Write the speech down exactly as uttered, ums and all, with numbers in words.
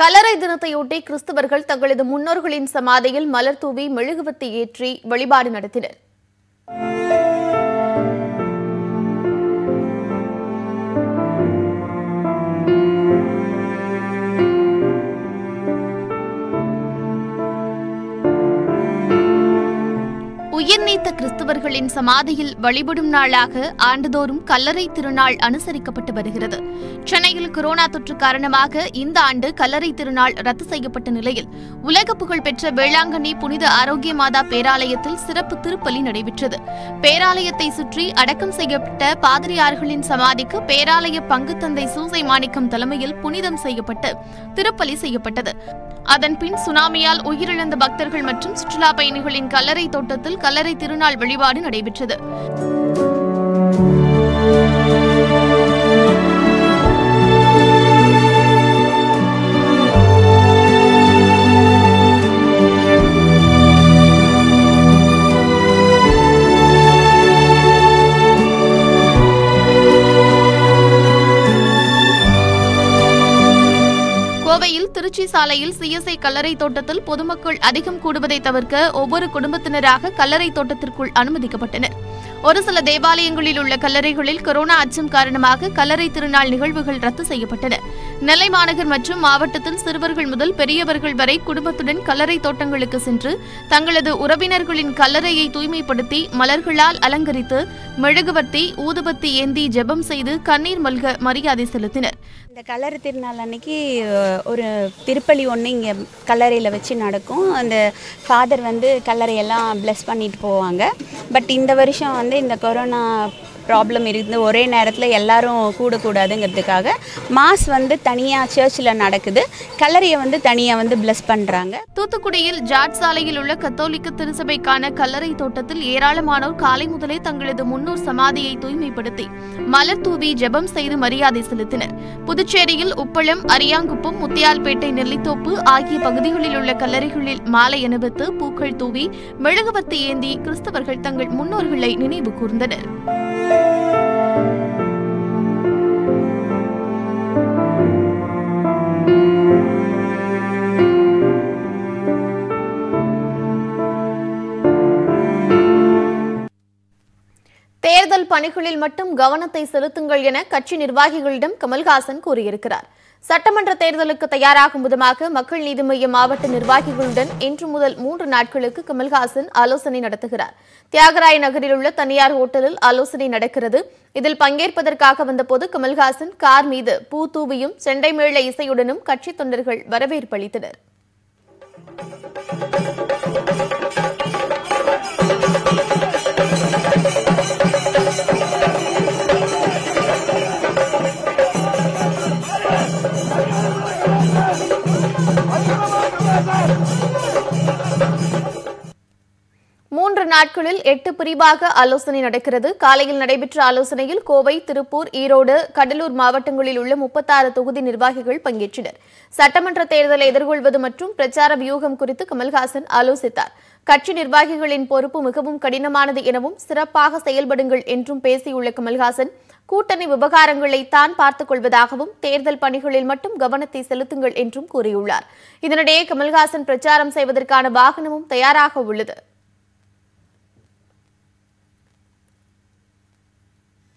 கல்லறை தினத்தையொட்டி கிறிஸ்தவர்கள் தங்களது முன்னோர்களின் சமாதியில் மலர் தூவி மெழுகுவர்த்தி ஏற்றி வழிபாடு நடத்தினர். உயிர்நீத்த கிறிஸ்தவர்களின் சமாதியில் வழிபடும் நாளாக ஆண்டுதோறும் கல்லறை திருநாள் அனுசரிக்கப்பட்டு வருகிறது. சென்னையில் கொரோனா தொற்று காரணமாக இந்த ஆண்டு கல்லறை திருநாள் ரத்து செய்யப்பட்ட நிலையில் உலக புகழ்பெற்ற வேளாங்கண்ணி புனித ஆரோக்கிய மாதா பேராலயத்தில் சிறப்பு திருப்பலி நடைபெற்றது. பேராலயத்தை சுற்றி அடக்கம் செய்யப்பட்ட பாதிரியார்களின் சமாதிக்கு பேராலய பங்கு தந்தை சூசை மாணிக்கம் தலைமையில் புனிதம் செய்யப்பட்டு திருப்பலி செய்யப்பட்டது. அதன்பின் சுனாமியால் உயிரிழந்த பக்தர்கள் மற்றும் சுற்றுலா பயணிகளின் கல்லறை தோட்டத்தில் கல்லறை திருநாள் வழிபாடு நடைபெற்றது. கோவையில் திருச்சி சாலையில் சிஎஸ்ஐ கல்லறை தோட்டத்தில் பொதுமக்கள் அதிகம் கூடுவதை தவிர்க்க ஒவ்வொரு குடும்பத்தினராக கல்லறை தோட்டத்திற்குள் அனுமதிக்கப்பட்டனர். ஒரு சில தேவாலயங்களில் உள்ள கல்லறைகளில் கொரோனா அச்சம் காரணமாக கல்லறை திருநாள் நிகழ்வுகள் ரத்து செய்யப்பட்டன. நெல்லை மாநகர் மற்றும் மாவட்டத்தில் சிறுவர்கள் முதல் பெரியவர்கள் வரை குடும்பத்துடன் கல்லறை தோட்டங்களுக்கு சென்று தங்களது உறவினர்களின் கல்லறையை தூய்மைப்படுத்தி மலர்களால் அலங்கரித்து மெழுகுவர்த்தி ஊதுபத்தி ஏந்தி ஜெபம் செய்து கண்ணீர் மல்க மரியாதை செலுத்தினர். இந்த கல்லறை திருநாள் அன்னைக்கு ஒரு திருப்பலி ஒன்று இங்கே கல்லறையில் வச்சு நடக்கும். அந்த ஃபாதர் வந்து கல்லறையெல்லாம் பிளஸ் பண்ணிட்டு போவாங்க. பட் இந்த வருஷம் வந்து இந்த கொரோனா ப்ராப்ளம் இருந்து ஒரே நேரத்தில் எல்லாரும் கூடக்கூடாதுங்கிறதுக்காக மாஸ் வந்து தனியாக சர்ச்சில் நடக்குது, கல்லறையை வந்து தனியாக வந்து பிளஸ் பண்ணுறாங்க. தூத்துக்குடியில் ஜாட் சாலையில் உள்ள கத்தோலிக்க திருச்சபைக்கான கல்லறை தோட்டத்தில் ஏராளமானோர் காலை முதலே தங்களது முன்னோர் சமாதியை தூய்மைப்படுத்தி மலர் தூவி ஜெபம் செய்து மரியாதை செலுத்தினர். புதுச்சேரியில் உப்பளம், அரியாங்குப்பம், முத்தியால்பேட்டை, நெல்லித்தோப்பு ஆகிய பகுதிகளில் உள்ள கல்லறைகளில் மாலை அணிவித்து பூக்கள் தூவி மெழுகுவர்த்தி ஏந்தி கிறிஸ்தவர்கள் தங்கள் முன்னோர்களை நினைவு கூர்ந்தனர். தேர்தல் பணிகளில் மட்டும் கவனத்தை செலுத்துங்கள் என கட்சி நிர்வாகிகளிடம் கமல்ஹாசன் கூறியிருக்கிறார். சட்டமன்ற தேர்தலுக்கு தயாராகும் விதமாக மக்கள் நீதி மய்ய மாவட்ட நிர்வாகிகளுடன் இன்று முதல் மூன்று நாட்களுக்கு கமல்ஹாசன் ஆலோசனை நடத்துகிறார். தியாகராய நகரில் உள்ள தனியார் ஹோட்டலில் ஆலோசனை நடக்கிறது. இதில் பங்கேற்பதற்காக வந்தபோது கமல்ஹாசன் கார் மீது பூ தூவியும் செண்டை மேள இசையுடனும் கட்சி தொண்டர்கள் வரவேற்பு அளித்தனர். மூன்று நாட்களில் எட்டு பிரிவாக ஆலோசனை நடக்கிறது. காலையில் நடைபெற்ற ஆலோசனையில் கோவை, திருப்பூர், ஈரோடு, கடலூர் மாவட்டங்களில் உள்ள முப்பத்தாறு தொகுதி நிர்வாகிகள் பங்கேற்றனர். சட்டமன்ற தேர்தலை எதிர்கொள்வது மற்றும் பிரச்சார வியூகம் குறித்து கமல்ஹாசன் ஆலோசித்தார். கட்சி நிர்வாகிகளின் பொறுப்பு மிகவும் கடினமானது எனவும் சிறப்பாக செயல்படுங்கள் என்றும் பேசியுள்ள கமல்ஹாசன் கூட்டணி விவகாரங்களை தான் பார்த்துக் கொள்வதாகவும் தேர்தல் பணிகளில் மட்டும் கவனத்தை செலுத்துங்கள் என்றும் கூறியுள்ளார். இதனிடையே கமல்ஹாசன் பிரச்சாரம் செய்வதற்கான வாகனமும் தயாராக உள்ளது.